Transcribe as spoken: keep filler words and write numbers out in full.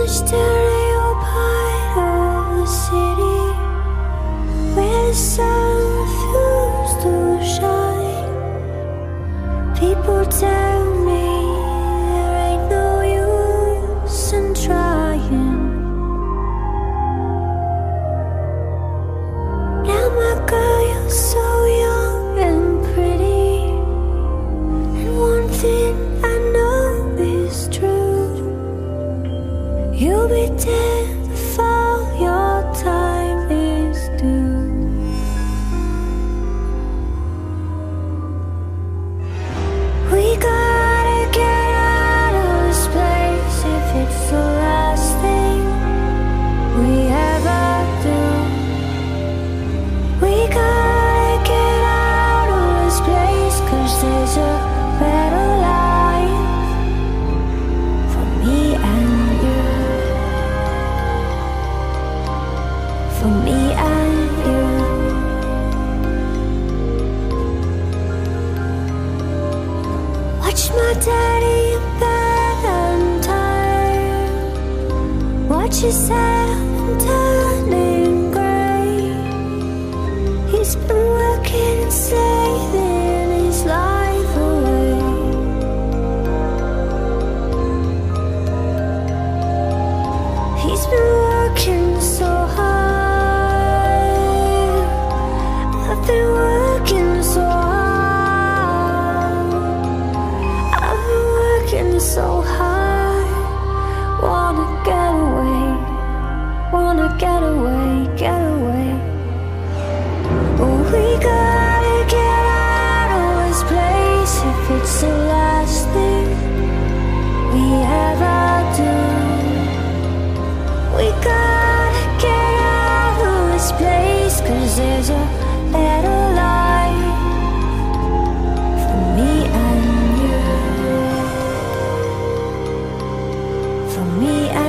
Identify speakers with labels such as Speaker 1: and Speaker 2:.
Speaker 1: stereo part of the city where the sun refused to shine. People tell me there ain't no use in trying. Now my girl, you're so young and pretty, and one thing I know is true: you'll be dead before your time is due. We gotta get out of this place if it's the last thing we ever do. We gotta get out of this place, 'cause there's a better life for me and you. For me and you. Watch my daddy in bed and tired. Watch his hair turning grey. He's been working and saving his life away. He's been working so hard. I've been working so hard. I've been working so hard. Wanna get away. Wanna get away, get away. Oh, we gotta get out of this place if it's the last thing we ever do. We gotta get out of this place, 'cause there's a better life for me and you. For me and